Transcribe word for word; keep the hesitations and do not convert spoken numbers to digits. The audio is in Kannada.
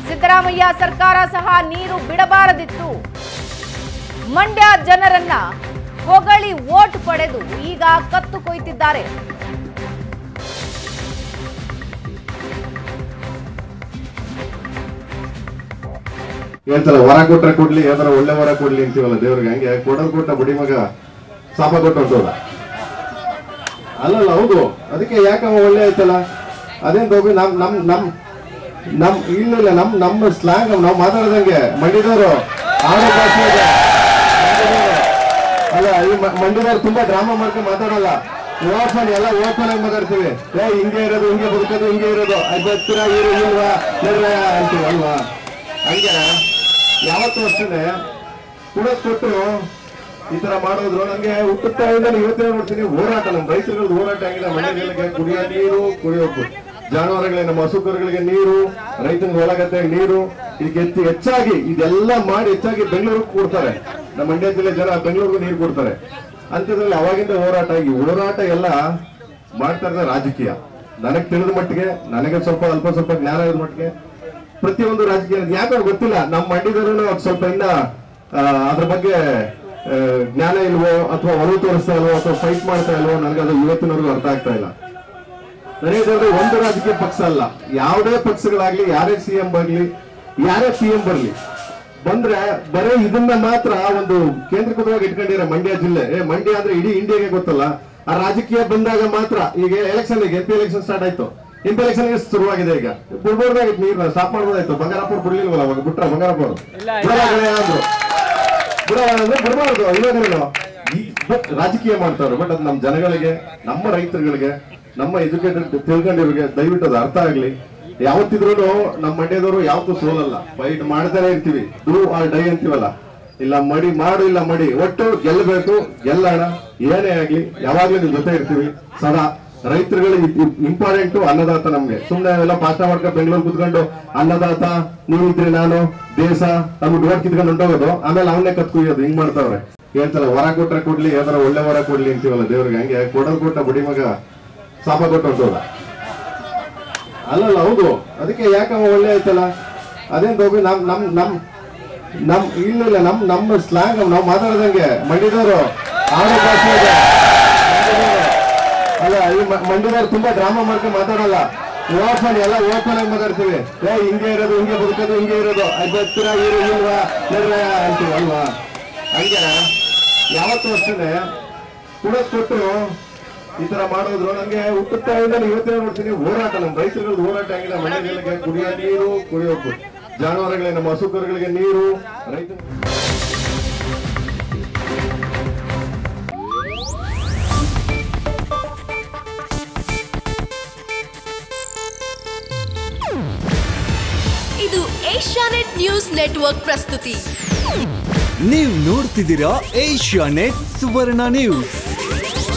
ಸಿದ್ದರಾಮಯ್ಯ ಸರ್ಕಾರ ಸಹ ನೀರು ಬಿಡಬಾರದಿತ್ತು. ಮಂಡ್ಯ ಜನರನ್ನ ಹೊಗಳಿ ವೋಟ್ ಪಡೆದು ಈಗ ಕತ್ತು ಕೊಯ್ತಿದ್ದಾರೆ. ಹೇಳ್ತಲ್ಲ ವರ ಕೊಟ್ರೆ ಕೊಡ್ಲಿ ಯಾವ್ದಾರ ಒಳ್ಳೆ ವರ ಕೊಡ್ಲಿ ಅಂತೀವಲ್ಲ ದೇವ್ರಿಗೆ, ಹಂಗೆ ಕೊಡೋದು ಕೊಟ್ಟ ಬಡಿ ಮಗ ಸಾಪ ಕೊಟ್ಟು ಹೊಂಟೋದ ಅಲ್ಲಲ್ಲ. ಹೌದು, ಅದಕ್ಕೆ ಯಾಕಮ್ಮ ಒಳ್ಳೆ ಆಯ್ತಲ್ಲ ಅದೇನ್ ಹೋಗಿ ನಮ್ ನಮ್ ನಮ್ ನಮ್ ಇಲ್ಲ ನಮ್ ನಮ್ಮ ಸ್ಲಾಂಗ್ ನಾವು ಮಾತಾಡ್ದಂಗೆ ಮಂಡ್ಯದವರು ಆಡೋ ಭಾಷೆ ಇದೆ ಅಲ್ಲ. ಈ ಮಂಡ್ಯದವ್ರು ತುಂಬಾ ಡ್ರಾಮಾ ಮಾಡ್ಕೊಂಡು ಮಾತಾಡಲ್ಲ, ಓಪನ್ ಎಲ್ಲ ಓಪನ್ ಆಗಿ ಮಾತಾಡ್ತೀವಿ. ಏ ಹಿಂಗೆ ಇರೋದು, ಹಿಂಗೆ ಬದುಕೋದು, ಹಿಂಗೆ ಇರೋದು, ಅದ್ರ ಇರೋ ಇಲ್ವಾ ಅಂತೀವಿ ಅಲ್ವಾ. ಹಂಗೆ ಯಾವತ್ತೂ ಅಷ್ಟೇ ಕುಡಕ್ ಕೊಟ್ಟು ಈ ತರ ಮಾಡೋದ್ರು. ನಂಗೆ ಹುಟ್ಟುತ್ತಾಯಿಂದ ಇವತ್ತೇ ನೋಡ್ತೀನಿ ಹೋರಾಟ, ನಮ್ಮ ರೈತರುಗಳದ್ದು ಹೋರಾಟ ಆಗಿದೆ. ಮನೆಗಳಿಗೆ ಕುಡಿಯೋ ನೀರು, ಕುಡಿಯೋಕು ಜಾನುವಾರುಗಳಿಗೆ, ನಮ್ಮ ಹಸುಕರುಗಳಿಗೆ ನೀರು, ರೈತನಿಗೆ ಹೊಲಗತ್ತೆ ನೀರು, ಈಗ ಹೆಚ್ಚು ಹೆಚ್ಚಾಗಿ ಇದೆಲ್ಲ ಮಾಡಿ ಹೆಚ್ಚಾಗಿ ಬೆಂಗಳೂರಿಗೆ ಕೊಡ್ತಾರೆ. ನಮ್ಮ ಮಂಡ್ಯ ಜಿಲ್ಲೆ ಜನ ಬೆಂಗಳೂರಿಗೆ ನೀರು ಕೊಡ್ತಾರೆ. ಅಂಥದ್ರಲ್ಲಿ ಅವಾಗಿಂದ ಹೋರಾಟ ಆಗಿ ಹೋರಾಟ ಎಲ್ಲ ಮಾಡ್ತಾ ಇರೋದು ರಾಜಕೀಯ. ನನಗೆ ತಿಳಿದ ಮಟ್ಟಿಗೆ, ನನಗೆ ಸ್ವಲ್ಪ ಅಲ್ಪ ಸ್ವಲ್ಪ ಜ್ಞಾನ ಇರೋ ಮಟ್ಟಿಗೆ ಪ್ರತಿಯೊಂದು ರಾಜಕೀಯ ಯಾಕೆ ಗೊತ್ತಿಲ್ಲ. ನಮ್ಮ ಮಂಡ್ಯದಲ್ಲೂ ಸ್ವಲ್ಪ ಇನ್ನ ಅದ್ರ ಬಗ್ಗೆ ಜ್ಞಾನ ಇಲ್ವೋ ಅಥವಾ ಒಲವು ತೋರಿಸ್ತಾ ಇಲ್ವೋ ಅಥವಾ ಫೈಟ್ ಮಾಡ್ತಾ ಇಲ್ವೋ ನನಗದು ಇವತ್ತಿನವರೆಗೂ ಅರ್ಥ ಆಗ್ತಾ ಇಲ್ಲ. ನನಗೆ ಒಂದು ರಾಜಕೀಯ ಪಕ್ಷ ಅಲ್ಲ, ಯಾವುದೇ ಪಕ್ಷಗಳಾಗ್ಲಿ, ಯಾರೇ ಸಿಎಂ ಬರ್ಲಿ, ಯಾರೇ ಪಿ ಎಂ ಬರ್ಲಿ, ಬಂದ್ರೆ ಬರೀ ಇದನ್ನ ಮಾತ್ರ ಒಂದು ಕೇಂದ್ರೀಕೃತವಾಗಿ ಇಟ್ಕೊಂಡಿರೋ ಮಂಡ್ಯ ಜಿಲ್ಲೆ. ಏ ಮಂಡ್ಯ ಅಂದ್ರೆ ಇಡೀ ಇಂಡಿಯಾಗೆ ಗೊತ್ತಲ್ಲ. ಆ ರಾಜಕೀಯ ಬಂದಾಗ ಮಾತ್ರ, ಈಗ election M P election start ಆಯ್ತು, ಎಂ ಪಿ ಎಲೆಕ್ಷನ್ ಶುರುವಾಗಿದೆ. ಈಗ ಬಿಡ್ಬೋದಾಗಿತ್ತು, ನೀರು ಸ್ಟಾಪ್ ಮಾಡ್ಬೋದಾಯ್ತು. ಬಂಗಾರಪುರ ಬಿಡ್ಲಿಲ್ವಲ್ಲ ಅವಾಗ, ಬಿಟ್ರ ಬಂಗಾರಪುರ ಅಂದ್ರು ಬಿಡಬಾರ್ದು ಬಿಡಬಾರ್ದು ಇವಾಗಲೂ ರಾಜಕೀಯ ಮಾಡ್ತಾರೆ. ಬಟ್ ಅದು ನಮ್ಮ ಜನಗಳಿಗೆ, ನಮ್ಮ ರೈತರುಗಳಿಗೆ, ನಮ್ಮ ಎಜುಕೇಟೆಡ್ ತಿಳ್ಕೊಂಡಿವ್ರಿಗೆ ದಯವಿಟ್ಟು ಅದು ಅರ್ಥ ಆಗ್ಲಿ. ಯಾವತ್ತಿದ್ರು ನಮ್ಮ ಮಂಡ್ಯದವರು ಯಾವತ್ತೂ ಸೋಲಲ್ಲ, ಫೈಟ್ ಮಾಡ್ತಾನೆ ಇರ್ತೀವಿ. ಡೂ ಆರ್ ಡೈ ಅಂತೀವಲ್ಲ, ಇಲ್ಲ ಮಡಿ ಮಾಡು ಇಲ್ಲ ಮಡಿ, ಒಟ್ಟು ಗೆಲ್ಲಬೇಕು, ಗೆಲ್ಲೋಣ. ಏನೇ ಆಗ್ಲಿ ಯಾವಾಗ್ಲೂ ನಿಮ್ ಜೊತೆ ಇರ್ತೀವಿ ಸದಾ. ರೈತರುಗಳಿಗೆ ಇಂಪಾರ್ಟೆಂಟು ಅನ್ನದಾತ. ನಮ್ಗೆ ಸುಮ್ನೆ ಎಲ್ಲ ಭಾಷಣ ಮಾಡ್ಕೊಂಡು ಬೆಂಗಳೂರು ಕುತ್ಕೊಂಡು ಅನ್ನದಾತ ನೀವಿದ್ರೆ ನಾನು ದೇಶ ನಮ್ಗೆ ಡೋರ್ ಕಿತ್ಕೊಂಡು ಹೊಂಟೋಗೋದು, ಆಮೇಲೆ ಅವನ್ನೇ ಕತ್ಕೊಯ್ಯೋದು. ಹಿಂಗ್ ಮಾಡ್ತಾವ್ರೆ. ಹೇಳ್ತಲ್ಲ ವರ ಕೊಟ್ರೆ ಕೊಡ್ಲಿ ಯಾವ್ದಾರ ಒಳ್ಳೆ ವರ ಕೊಡ್ಲಿ ಅಂತೀವಲ್ಲ ದೇವ್ರಿಗೆ, ಹಂಗೆ ಕೊಡೋದು ಕೊಟ್ಟ ಬಡಿ ಮಗ ಸಾಪ ಕೊಟ್ಟು ಹೊಂಟೋದ ಅಲ್ಲಲ್ಲ. ಹೌದು, ಅದಕ್ಕೆ ಯಾಕಮ್ಮ ಒಳ್ಳೆ ಆಯ್ತಲ್ಲ ಅದೇನ್ ಹೋಗಿ ನಮ್ ನಮ್ ನಮ್ ನಮ್ ಇಲ್ಲ ನಮ್ ನಮ್ಮ ಸ್ಲಾಂಗ್ ನಾವು ಮಾತಾಡ್ದಂಗೆ ಮಂಡ್ಯದವರು ಆಡೋ ಭಾಷೆ ಇದೆ ಅಲ್ಲ. ಈ ಮಂಡ್ಯದವ್ರು ತುಂಬಾ ಡ್ರಾಮಾ ಮಾಡ್ಕೊಂಡು ಮಾತಾಡಲ್ಲ, ಓಪನ್ ಎಲ್ಲ ಓಪನ್ ಆಗಿ ಮಾತಾಡ್ತೀವಿ. ಏ ಹಿಂಗೆ ಇರೋದು, ಹಿಂಗೆ ಬದುಕೋದು, ಹಿಂಗೆ ಇರೋದು, ಅದ್ರ ಇರೋ ಇಲ್ವಾ ಅಂತೀವಿ ಅಲ್ವಾ. ಹಂಗೆ ಯಾವತ್ತೂ ಅಷ್ಟೇ ಕುಡಕ್ ಕೊಟ್ಟು ಈ ತರ ಮಾಡೋದ್ರು. ನಂಗೆ ಹುಟ್ಟುತ್ತಾಯಿಂದ ಇವತ್ತೇ ನೋಡ್ತೀನಿ ಹೋರಾಟ, ನಮ್ಮ ರೈತರುಗಳದ್ದು ಹೋರಾಟ ಆಗಿದೆ. ಮನೆಗಳಿಗೆ ಕುಡಿಯೋ ನೀರು, ಕುಡಿಯೋಕು ಜಾನುವಾರುಗಳಿಗೆ, ನಮ್ಮ ಹಸುಕರುಗಳಿಗೆ ನೀರು, ರೈತ ಇದು ಏಷ್ಯಾನೆಟ್ ನ್ಯೂಸ್ ನೆಟ್ವರ್ಕ್ ಪ್ರಸ್ತುತಿ. ನೀವು ನೋಡ್ತಿದ್ದೀರಾ ಏಷ್ಯಾನೆಟ್ ಸುವರ್ಣ ನ್ಯೂಸ್.